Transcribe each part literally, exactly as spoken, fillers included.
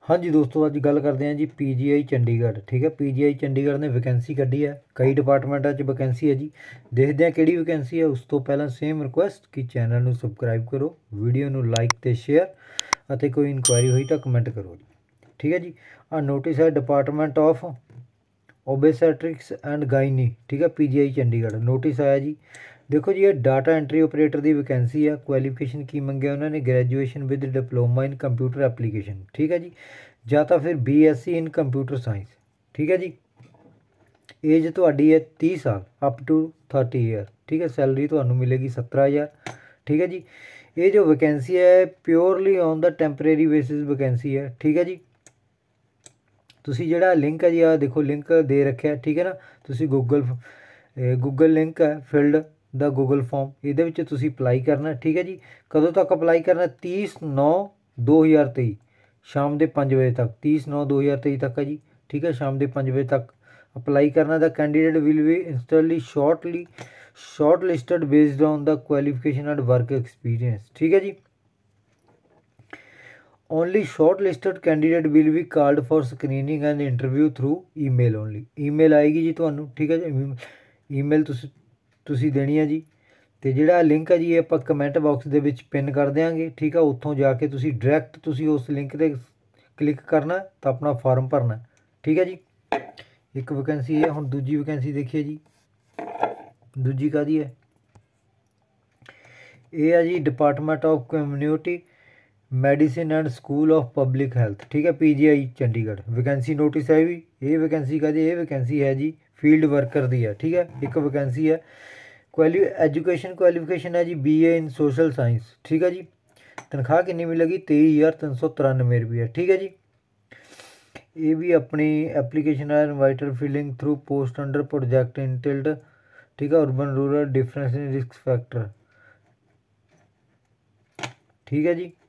हाँ जी दोस्तों, अज गल करते हैं G P G I Chandigarh. ठीक है, पी जी आई चंडीगढ़ ने वैकेंसी कढ़ी है, कई डिपार्टमेंटा च वैकेंसी है जी। देखते हैं किहड़ी वैकेंसी है। उस तो पहला सेम रिक्वेस्ट कि चैनल में सबसक्राइब करो, वीडियो में लाइक तो शेयर, और कोई इनकुआरी हुई तो कमेंट करो जी। ठीक है जी। आ नोटिस है department of obstetrics and gynae. ठीक है, P G I Chandigarh notice आया जी। देखो जी, ये डाटा एंट्री ऑपरेटर की वैकेंसी है। क्वालिफिकेशन की मंगे उन्होंने, graduation with diploma in computer application. ठीक है जी, या तो फिर B S C in computer science. ठीक है जी। एज थोड़ी है तीस साल अप टू थर्टी ईयर। ठीक है, सैलरी तो मिलेगी सत्रह हज़ार। ठीक है जी। ये जो वैकेंसी है purely on the temporary basis vacancy है। ठीक है जी। तुसी ਜਿਹੜਾ लिंक है जी, आ देखो लिंक दे रखे। ठीक है ना, तुसी गूगल गूगल लिंक है फिल्ड द गूगल फॉर्म, ये तुसी अप्लाई करना। ठीक है जी। कदों तक अप्लाई करना? तीस नौ दो हज़ार तेई शाम के पाँच बजे तक। तीस नौ दो हज़ार तेई तक है जी। ठीक है, शाम के पाँच बजे तक अप्लाई करना। The candidate will be instantly shortly short listed based on the qualification and work experience. ठीक है जी। Only short listed candidate will be called for screening and interview through email only. Email आएगी जी ਤੁਹਾਨੂੰ। ठीक है जी। Email तुसी देनी है जी। तो जोड़ा लिंक है जी, आप कमेंट बॉक्स के पिन कर देंगे। ठीक है, उत्थों जाके तुसी डायरैक्ट तुसी उस लिंक पर क्लिक करना तो अपना फॉर्म भरना। ठीक है जी। एक वैकेंसी है। हुण दूजी वैकेंसी देखिए जी, दूजी काहदी है? ये है जी department of community medicine and school of public health. ठीक है, P G I Chandigarh vacancy notice है भी। ये वैकेंसी का जी, ये वैकेंसी है जी फील्ड वर्कर दी है। ठीक है, एक वैकेंसी है। क्वाली एजुकेशन क्वालिफिकेशन है जी B A in social science. ठीक है जी। तनख्वाह कितनी मिलेगी? तेई हज़ार तीन सौ तिरानवे रुपये। ठीक है जी। ये भी अपनी एप्लीकेशन है invited filling through post under project entitled. ठीक है, urban rural difference in risk factor. ठीक है जी।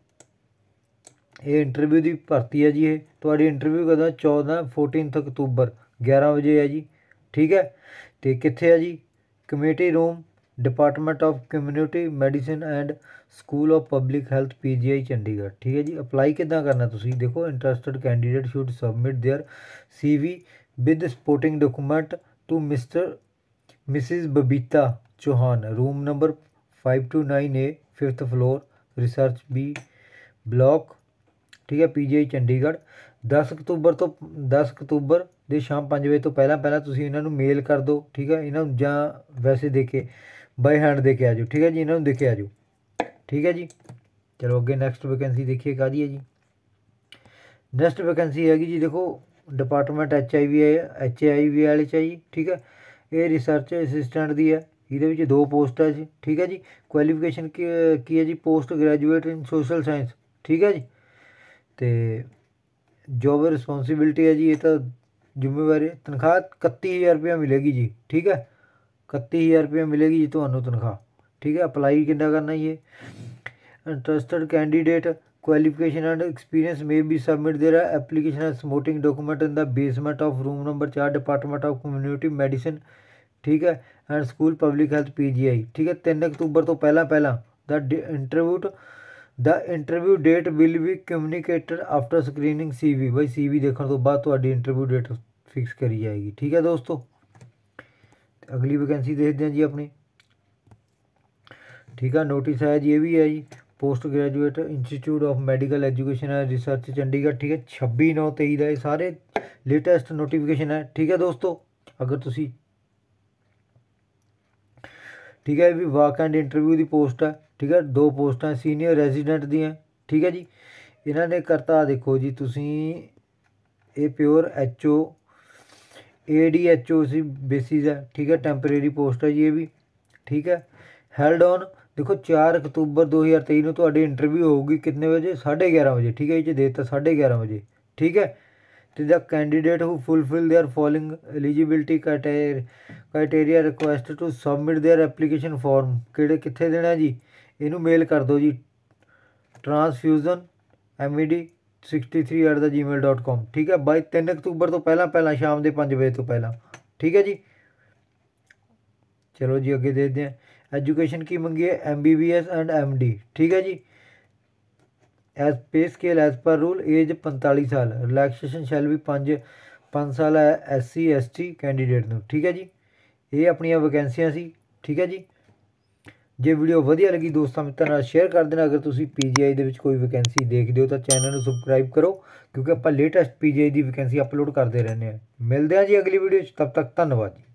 ये इंटरव्यू की भर्ती है जी। ये थोड़ी इंटरव्यू कदा? चौदह फोर्टीनथ अक्तूबर ग्यारह बजे है जी। ठीक है, तो कितने है जी? Committee room department of community medicine and school of public health P G I Chandigarh. ठीक है जी। अप्लाई किदा करना? तुसी देखो, interested candidate should submit their C V with supporting document to mister mrs Babita Chauhan, room number five two nine A, fifth floor, research B block. ठीक है, P G I Chandigarh. दस अक्तूबर तो दस अक्तूबर ਦੇ शाम पाँच बजे तो पहला पहला ਤੁਸੀਂ ਇਹਨਾਂ ਨੂੰ ਮੇਲ ਕਰ ਦਿਓ। ठीक है, ਇਹਨਾਂ ਨੂੰ ਜਾਂ ਵੈਸੇ ਦੇ ਕੇ ਬਾਈ हैंड दे के आ जाओ। ठीक है जी, ਇਹਨਾਂ ਨੂੰ ਦੇ के आ जाओ। ठीक है जी। चलो अगे नैक्सट वैकेंसी देखिए काहदी है जी। नैक्सट वैकेंसी हैगी जी, देखो department H I V H I V वाले च जी। ठीक है, ये रिसर्च असिस्टेंट दी है। ये दो पोस्ट है जी। ठीक है जी। क्वालिफिकेशन की की है जी? Post graduate in social science. ठीक है जी। तो जॉब रिस्पॉन्सिबिलिटी है जी, ये तो जिम्मेवारी। तनख्वाह इकत्ती हज़ार रुपया मिलेगी जी। ठीक है, इकत्ती हज़ार रुपया मिलेगी जी तो तनख्वाह। ठीक है, अप्लाई कितना करना ये? Interested candidate qualification and experience may be submit their application and supporting document in the basement of room number चार डिपार्टमेंट ऑफ कम्यूनिटी मेडिसिन। ठीक है, and school public health P G I. ठीक है, तीन अक्तूबर तो पहला पहला the interview the interview date will be communicated after screening C V. By C we देखने तो बाद तो इंटरव्यू डेट फिक्स करी जाएगी। ठीक है दोस्तों, अगली वैकेंसी देखते हैं जी अपनी। ठीक है, नोटिस है जी, ये भी है जी post graduate institute of medical education and research Chandigarh. ठीक है, छब्बी नौ तेई का सारे लेटेस्ट नोटिफिकेशन है। ठीक है दोस्तों, अगर तुसी ठीक है, भी वाक एंड इंटरव्यू की पोस्ट है। ठीक है, दो पोस्ट हैं सीनियर रेजिडेंट दी हैं। ठीक है जी। इन्होंने करता देखो जी, तुसी ये pure H O A D H O C basis है। ठीक है, टैंपरेरी पोस्ट है जी ये भी। ठीक है, हेल्ड ऑन देखो चार अक्तूबर दो हज़ार तेई में तो इंटरव्यू होगी कितने बजे? साढ़े ग्यारह बजे। ठीक है, ये देता साढ़े ग्यारह बजे। ठीक है, तो the candidate who fulfil their following eligibility criteria request to submit their application form किहड़े कित्थे देना जी? इनू मेल कर दो जी transfusion M E D sixty three at the G mail dot com. ठीक है, बाई तीन अक्तूबर तो पहला पहला शाम के पाँच बजे तो पहला। ठीक है जी। चलो जी अगे देखते हैं। एजुकेशन की मंगी है M B B S and M D. ठीक है जी। As pay scale as per rule age ਪੰਤਾਲੀ ਸਾਲ, ਰਿਲੈਕਸੇਸ਼ਨ ਸ਼ੈਲ ਵੀ ਪੰਜ ਪੰਜ ਸਾਲ ਹੈ S C S T candidate ਨੂੰ। ਠੀਕ ਹੈ ਜੀ, ਇਹ ਆਪਣੀਆਂ ਵੈਕੈਂਸੀਆਂ ਸੀ। ਠੀਕ ਹੈ ਜੀ, ਜੇ ਵੀਡੀਓ ਵਧੀਆ ਲੱਗੀ ਦੋਸਤਾਂ ਮਿੱਤਰਾਂ ਨਾਲ ਸ਼ੇਅਰ ਕਰ ਦੇਣਾ। ਅਗਰ ਤੁਸੀਂ ਪੀ ਜੀ ਆਈ ਦੇ ਵਿੱਚ ਕੋਈ ਵੈਕੈਂਸੀ ਦੇਖਦੇ ਹੋ ਤਾਂ ਚੈਨਲ ਨੂੰ ਸਬਸਕ੍ਰਾਈਬ ਕਰੋ, ਕਿਉਂਕਿ ਆਪਾਂ ਲੇਟੈਸਟ ਪੀ ਜੀ ਆਈ ਦੀ ਵੈਕੈਂਸੀ ਅਪਲੋਡ ਕਰਦੇ ਰਹਿੰਦੇ ਹਾਂ। ਮਿਲਦੇ ਹਾਂ ਜੀ ਅਗਲੀ ਵੀਡੀਓ 'ਚ, ਤਬ ਤੱਕ ਧੰਨਵਾਦ ਜੀ।